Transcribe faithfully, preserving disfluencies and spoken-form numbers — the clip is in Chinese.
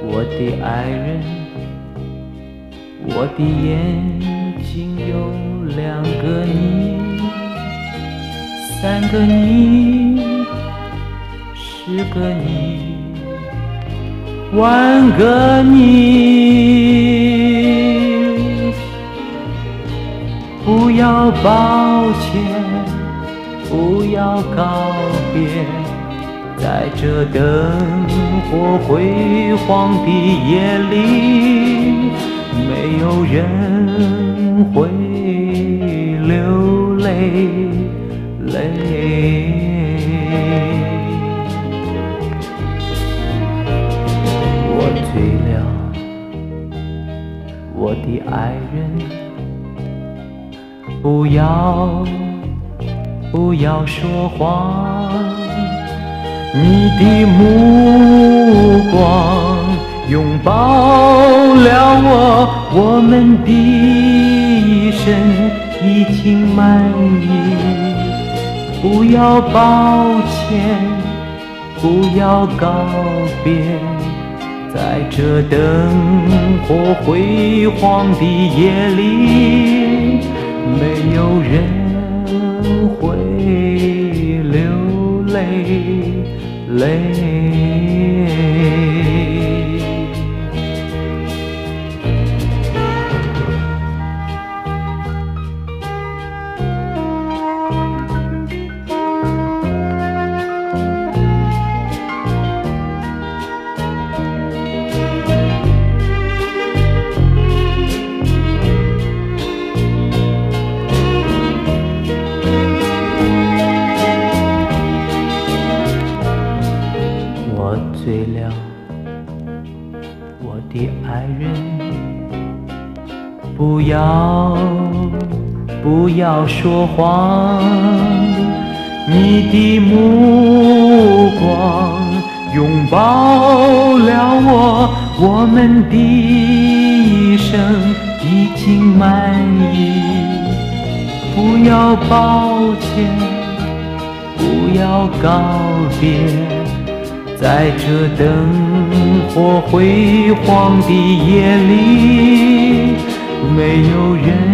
我的爱人，我的眼睛有两个你，三个你，十个你，万个你。不要抱歉，不要告别，在这灯火辉煌的夜里，没有人会流泪泪。我醉了，我的爱人，不要不要说谎，你的目光拥抱了我，我们的一生已经满意。不要抱歉，不要告别，在这灯火辉煌的夜里，没有人会流泪泪。我醉了，我的爱人，不要不要说谎，你的目光拥抱了我，我们的一生已经满意。不要抱歉，不要告别，在这灯火辉煌的夜里，没有人